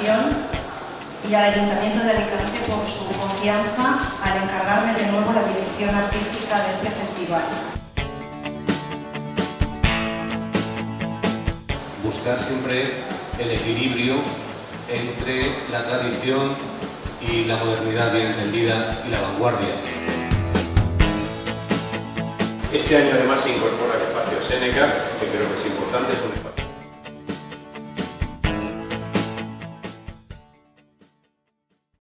Diputación y al Ayuntamiento de Alicante por su confianza al encargarme de nuevo la dirección artística de este festival. Buscar siempre el equilibrio entre la tradición y la modernidad bien entendida y la vanguardia. Este año además se incorpora el espacio Séneca, que creo que es importante, es un espacio